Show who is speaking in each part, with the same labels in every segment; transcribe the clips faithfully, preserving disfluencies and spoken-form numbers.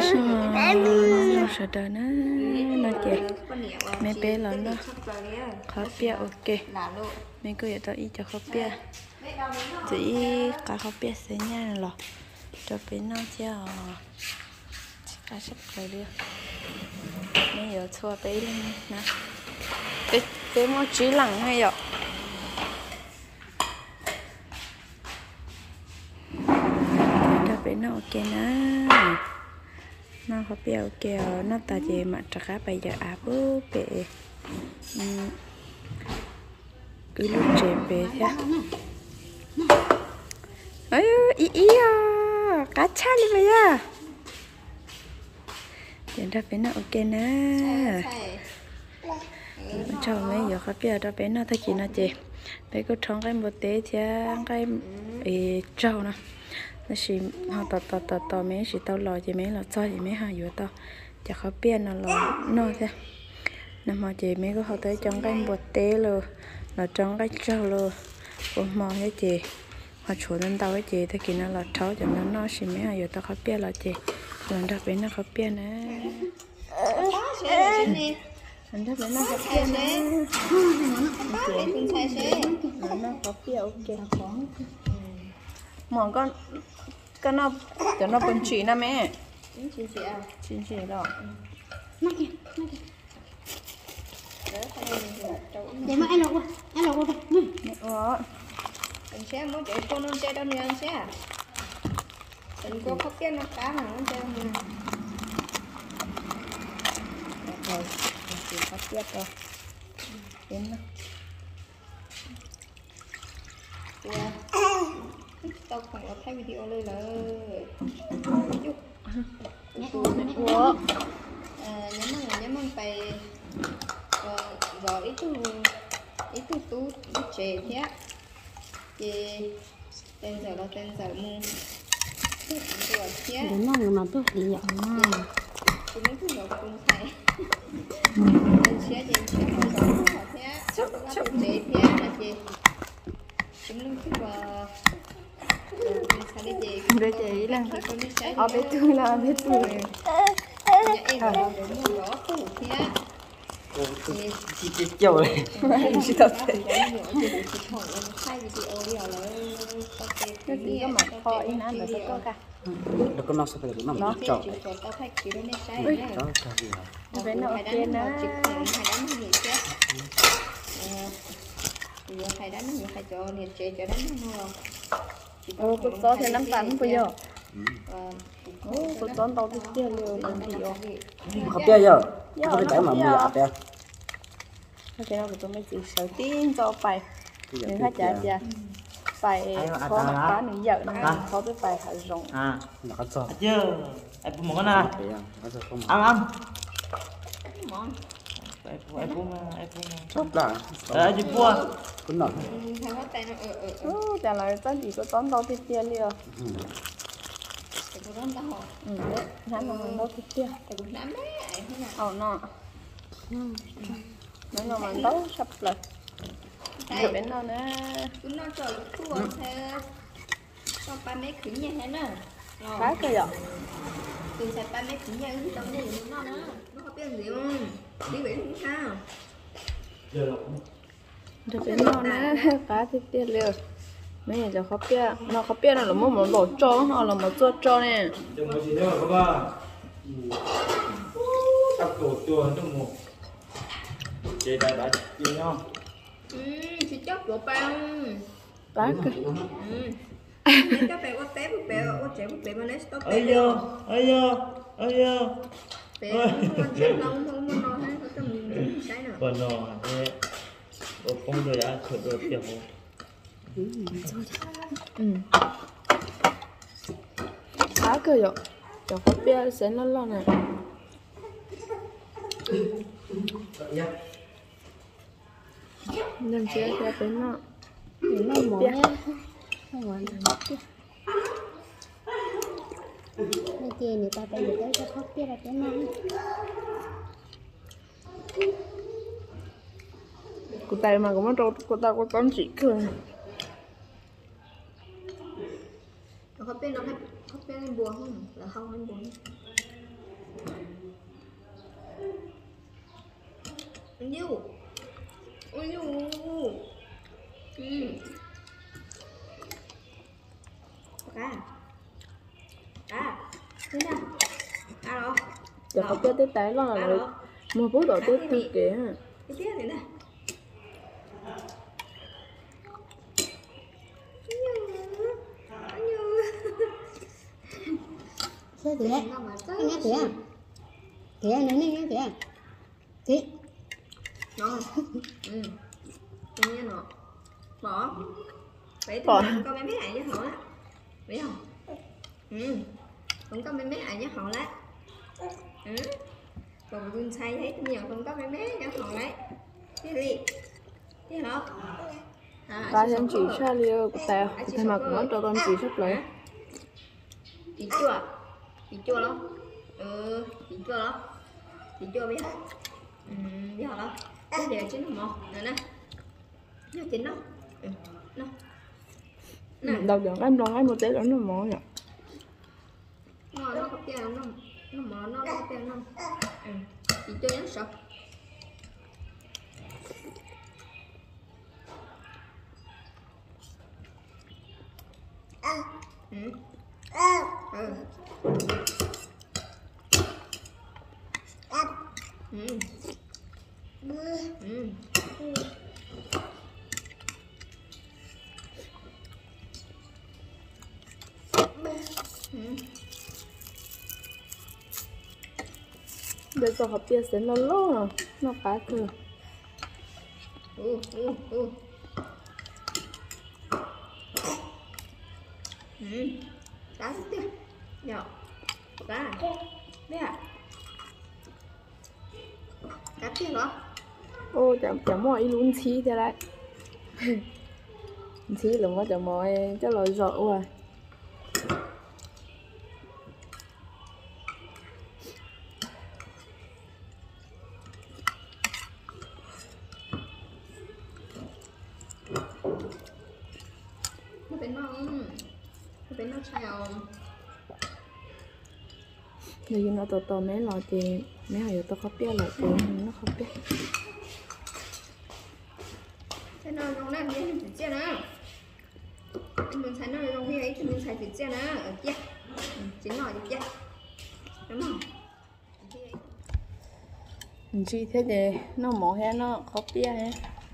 Speaker 1: nó sợ đời nó nó chè mấy bé là nó khó bia ok mấy cô vậy tao ít cho khó bia chỉ cả khó bia sẽ nha lọ cho bé nó cho cả sắp rồi đi mấy giờ thua bé lên nè bé bé mua chỉ lặng hay vậy cho bé nó ok nè nó khó bia ok nó ta chỉ mà trả cá bây giờ à bố bé cứ lúc trẻ bé thế ơi ý ý à cá cha đi bây giờ chuyện ra bé nó ok nè cho mấy giờ khó bia ra bé nó thấy chị nó chị bé có trông cái một té chứ cái trâu nè nó chỉ họ tọt tọt tọt tọt mấy chỉ tao lò chỉ mấy là cho chỉ mấy hai vừa tao chả khó bia nó lò nó thế nằm mà chị mấy có họ tới trong cái một té luôn là trong cái trâu luôn ôm mò hết chị họ chủ lên tao với chị thì kia nó là cháu cho nó nó chỉ mấy hai vừa tao khó bia là chị rồi ra bên nó khó bia nè anh ra bên nó khó bia nè nó khó bia ok mòn con con nó cho nó bận chỉ nè mẹ chỉ chỉ à chỉ chỉ đó
Speaker 2: nó kìa nó kìa để mà anh lột qua anh lột qua
Speaker 1: đó
Speaker 3: anh sẽ muốn chạy con nó chạy đâu nha anh sẽ anh có khóc cái nó cá mà nó chạy đâu nha
Speaker 1: rồi chỉ khóc tiếp rồi đến nó
Speaker 3: tao không có thấy video lên là
Speaker 1: ủa
Speaker 3: nhắm măng nhắm măng tay rồi ít tu ít tu tu ít trẻ thế thì tên giờ là tên giờ mu
Speaker 2: đến nó mà tôi đi nhậu
Speaker 3: thì mấy cái đồ cũng thấy tên xe thì xe không giống họ thế chắc chắc trẻ thế là gì chúng nó cứ vào
Speaker 1: bé chị là ở bé tôi là bé tôi
Speaker 4: chị chiều này
Speaker 1: chị thật thế cái gì có mặt kho in ăn là có cả
Speaker 4: nó có nó sẽ phải nó nó chọn đó cho gì hả
Speaker 1: bé nó kia nó
Speaker 3: thầy đánh nó thầy cho nhiệt chế cho đánh nó
Speaker 1: ồ cô có thể nắm tắn bây giờ ồ cô tốn tao đi chơi liều làm gì vậy
Speaker 4: không biết giờ có cái mà mùi ạp đấy
Speaker 1: cái nào của tôi mới chỉ sợ tin cho bài những khách trả giá bài có mặt cá những giờ nó có cái bài hạt rồng
Speaker 4: à nó có cho
Speaker 5: chưa em muốn cái nào ăn ăn em em cũng em cũng
Speaker 4: chốt là
Speaker 5: đấy chị cua
Speaker 4: cũng nổi
Speaker 1: ừ trả lời tên gì có tốn tao đi chơi liều ừ đấy hắn mà mình đâu đi chơi ồ nó nó nó mình đâu sắp lại rồi bên nó nữa
Speaker 3: chúng nó chờ thua theo con ba mấy khỉ nha hết nè
Speaker 1: khá cơ vậy
Speaker 3: từ sạch ba mấy khỉ nha ứng tâm này nó nữa nó có biết gì không đi biển không sao
Speaker 1: rồi bên nó nữa khá thì tiền liều mấy nhà cho khó bia nó khó bia nó là một món đồ cho họ là một chỗ cho nè
Speaker 5: trong một gì nữa các bạn các tổ chùa trong một chị đại đại chị nhau
Speaker 3: ừ chị chóc của băng
Speaker 1: bác
Speaker 3: ừ các bạn có té một bé có trẻ một bé mà lấy stop
Speaker 5: ơi giờ ơi giờ ơi giờ
Speaker 3: bé không có chết lâu không có nói hết có tầm cái nào
Speaker 5: còn nó thế ô không được đã khởi được kiểu
Speaker 1: ừ khá cơ vậy cho khó bia sẽ nó lo này nên chia cho bên nó
Speaker 2: đến nó mỏ nhá không hoàn thành kia nên chị người ta phải được cái cho khóc kia là cái này
Speaker 1: cô tay mà cũng nó cô ta có tốn chỉ cười
Speaker 3: có biết nó hay có biết anh buồn không là không anh buồn nhiêu ôi nhiêu ừ à à thế nào alo
Speaker 1: giờ không biết tới tái lo rồi mua bút đồ tết tư kìa
Speaker 3: cái tiếc này nè
Speaker 2: Sao thế? Anh nghe thế à? Thế à, nói nghe thế à? Thế.
Speaker 3: Ngon. Ừ. Nghe nó. Bỏ. Vậy thì con mấy mấy ảnh với họ á. Biết không? Ừ. Không có mấy mấy ảnh với họ lá. Ừ. Còn quân say thấy nhiều không có mấy mấy với họ lấy. Cái gì? Cái hả?
Speaker 1: Ba chân chỉ xa liêu của tao, thay mà cũng cho con chỉ sắp lấy.
Speaker 3: Chị chua. Chị chua lắm. Ừ, chị chua lắm. Chị chua biết không? Ừ, biết không? Cái điều chín một nè nè. Nó chín nó. Ừ, nó. Nè.
Speaker 1: Đầu giờ em lo ngay một tí nữa nó mỏ nhỉ.
Speaker 3: Nó nó có tiêu nó nó mỏ nó có tiêu nó. Ừ, chị chua nhá sợ. Ừ. Ừ. Ừ. Ừ.
Speaker 1: Bây giờ học bia sẽ nó lố nó phá cơ.
Speaker 3: Ừ, ừ, ừ. Ừ. Cá tiếp. Nhỏ. Cá. Biết à? Cá tiếp hả?
Speaker 1: Ô chả chả mọi ý luôn chí thế đấy. Chí là có chả mọi cho lời rõ rồi.
Speaker 3: Nó bên nó nó bên nó sao
Speaker 1: Nếu như nó to to mấy lò thì mấy hồi tôi không biết là thì nó không biết.
Speaker 3: thế nào trong này mình chỉ chia nè anh muốn xài nó trong cái ấy thì mình xài chỉ chia nè ở kia chính là chỉ chia đúng không
Speaker 1: Mình chỉ thế thì nó mỏ hay nó không biết hết.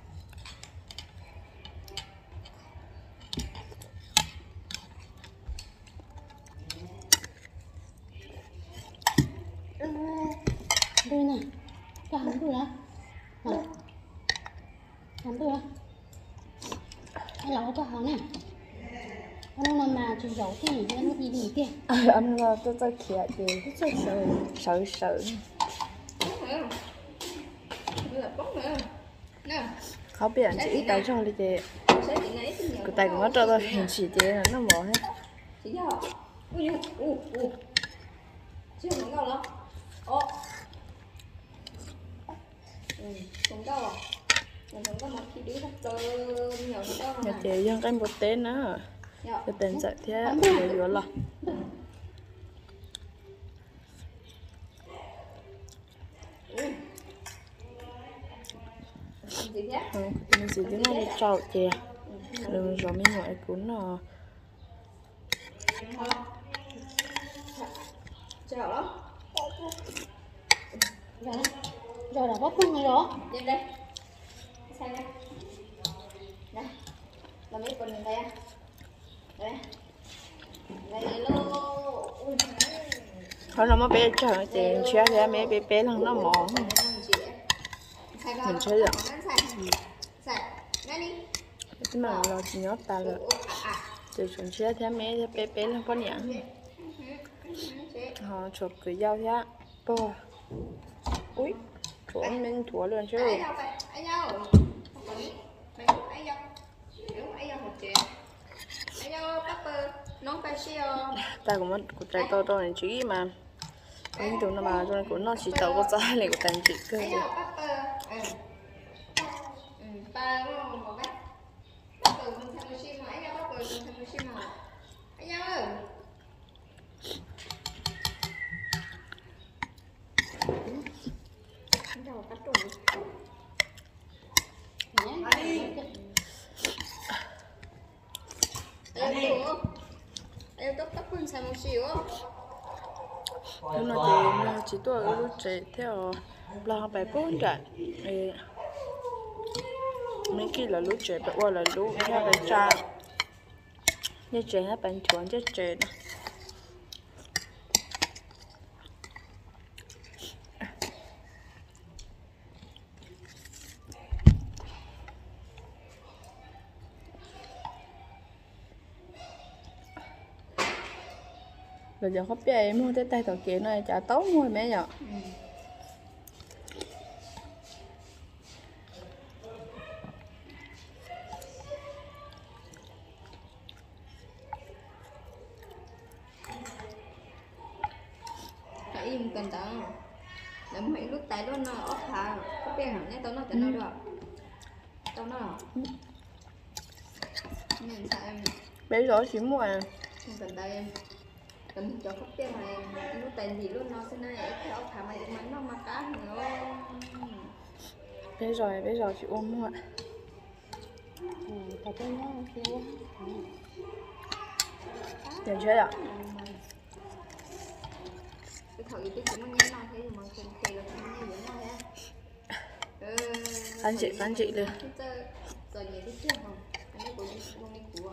Speaker 2: Đây nè. Cho hắn tôi đó. Hả? Hắn tôi đó. Anh lẩu cho hắn nè. Anh nói mà chú giấu thì anh nó đi đi kìa.
Speaker 1: Anh là tôi tôi khía thì rất sợ sợ sợ. Không biết anh chỉ tay cho đi thì cái tay của nó cho tôi hình chỉ thì nó mỏ hết.
Speaker 3: chỉ cho ui ui ui chưa không đâu đâu ô ừ không đâu à mình không có một khi đi thật tơ nhiều không đâu
Speaker 1: Nhà chị dân cái một tên nữa. Cái tên dạy thế rồi vừa là. Ừ, mình chỉ tiếng Anh chào chị. Rồi rồi mình gọi cuốn là
Speaker 3: chào đó
Speaker 2: Rồi đó. Rồi là bóc không rồi đó.
Speaker 3: lên đây sang đây đây làm mấy phần đây à đây đây lô
Speaker 1: thôi nó mới bé chờ chị chia ra mấy bé bé lần nó mỏ. Mình chơi được. Cái mà lo chỉ nhớ ta là từ chúng chia theo mấy bé bé lần con nhãn. Họ chụp cái dao thế. Bò. Ui, chỗ mình thua luôn chứ. Ta cũng mất của trái to to này chứ mà anh tụi nó mà cho nên cũng nó chỉ tàu có giá này của thành chị cơ rồi. lúc nào chị nó chỉ tuổi lúc trẻ theo lo bài bốn trận mấy khi là lúc trẻ bài qua là lúc theo bài cha như trẻ hết bạn chuẩn cho trẻ đó rồi giờ không biết em mua tới tay tàu kia này chả tốt mua mẹ nhở
Speaker 3: phải im cần tao để mấy lúc tay đó nó ốp thà có biết hẳn nhé tao nó tao nó được tao nó nên sao em
Speaker 1: bây giờ chỉ mua à
Speaker 3: không cần tay em cần cho không biết này lúc tay gì luôn nó sẽ này cái ốp thà mày mắn nó mà cá nữa
Speaker 1: bây giờ bây giờ chị ôm mua
Speaker 2: ừ tao chơi nó kêu
Speaker 1: giờ chơi ạ
Speaker 3: cái thằng gì cái chúng nó nhớ nó thế mà không kêu là nó nhớ nó nha
Speaker 1: anh chị anh chị luôn
Speaker 3: rồi nhớ cái chưa không anh ấy cũng không đi của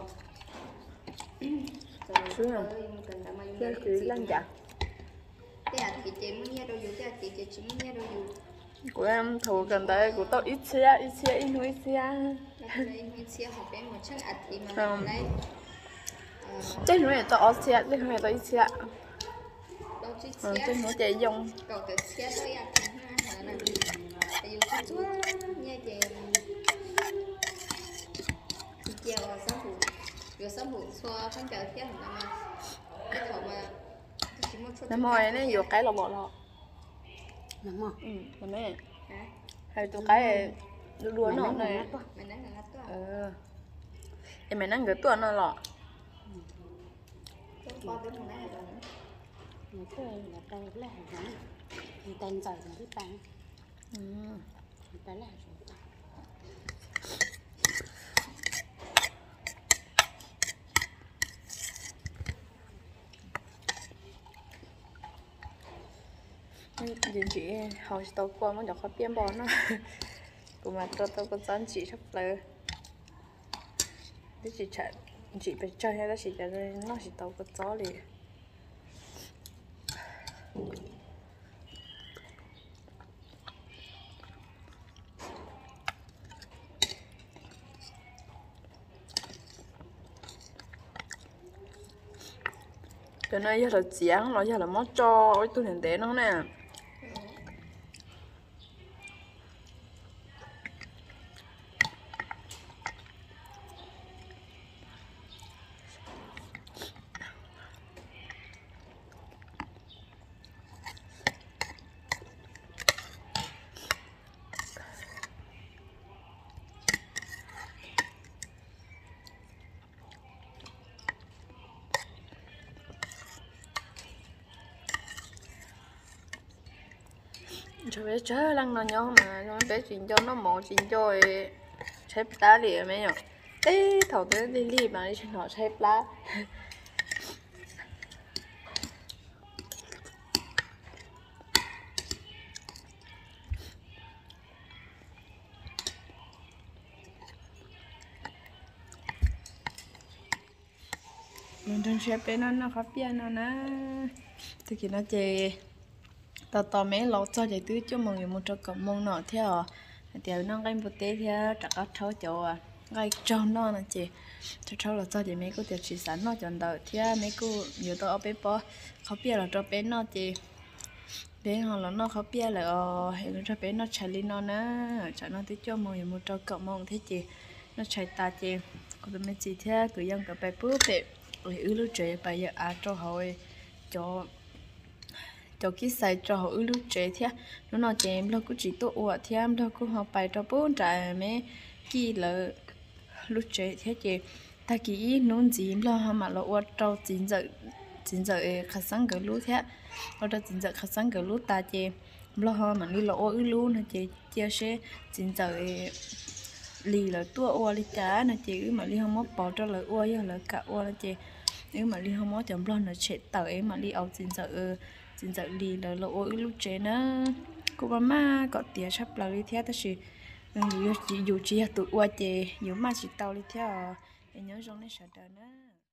Speaker 1: xuống rồi chơi chị lăn dạ
Speaker 3: thế à thì chị muốn nghe đâu dù thế à chị chị chỉ muốn nghe đâu dù
Speaker 1: của em thù gần đây của tao ít xe ít xe ít nuôi xe
Speaker 3: Indonesia học em một chắc ạt thì mà lấy
Speaker 1: chắc nuôi tao ở xe chứ không phải tao ít xe
Speaker 3: đâu chứ
Speaker 1: ừ
Speaker 3: xe
Speaker 1: chứ nuôi chạy dùng
Speaker 3: cầu từ xe tới ạt thì ha là tại dù chút chút nha chị chiều sáng phủ vừa sáng phủ xoa phong trào thiết mà cái thầu mà
Speaker 1: nó mồi nó vừa cái là bỏ lọ
Speaker 2: nằm mò
Speaker 1: ừ là mấy hay tụi cái đua đua nó này
Speaker 3: mày nói là ngắt quá
Speaker 1: ờ em mày năng cái tuần nó lọ
Speaker 3: qua bên này là
Speaker 2: người chơi là tay là hàng người tay giỏi là biết bán
Speaker 1: ừ
Speaker 2: người tay là rồi
Speaker 1: nhìn chị hồi tao qua nó được có biên bò nó của mà tao tao có dẫn chị sắp tới thế chị chạy chị phải chơi hay là chị chạy rồi nó chỉ tao có gió liền cái này giờ là chén nó giờ là món cho ôi tôi nhìn té nó nè cho bé chơi lăng nó nhau mà nó bé chuyện cho nó mò chuyện cho xếp đá liền mấy nhở ê thầu tới đi đi mà đi họ xếp đá mình đang xếp bé nó nó khó biết nó nè thì khi nó chơi tao tao mấy lọ cho chạy tứ cho mọi người một trò cầm mông nọ theo tiểu nó cái một té theo chắc có thấu chỗ à cái trâu nó nè chị cho trâu là cho chị mấy cô tiểu chỉ sẵn nó chọn đợi theo mấy cô nhiều tao ở bé bò khó biết là cho bé nó chị bé họ là nó khó biết là ờ hay là cho bé nó chạy lên nó nè cho nó tứ cho mọi người một trò cầm mông thế chị nó chạy ta chị còn tụi mấy chị theo tụi dân cả bé bướu bé rồi ứ lúc trẻ bây giờ à cho hồi cho cho cái sai cho họ ư lúc trẻ thế nó nói trẻ em lo cũng chỉ tổ ủa thì em lo cũng học bài cho bốn trái mấy khi là lúc trẻ thế chị ta kỹ nón gì lo mà lo ủa trâu chín giờ chín giờ khát sáng cái lúc thế ở đó chín giờ khát sáng cái lúc ta chị lo mà đi lo ủa lúc nữa chị chia sẻ chín giờ lì là tua ủa lì cá nè chị mà đi không mất bỏ cho là ủa giờ là cả ủa là chị nếu mà đi không có chấm lon là chết tới mà đi áo chín giờ chín giờ đi là lỗ lúc chế nó cô bà má có tiền sắp là đi theo ta chỉ dù chỉ dù chỉ tụi qua chế dù mà chỉ tao đi theo nhớ trong này sợ đời nữa.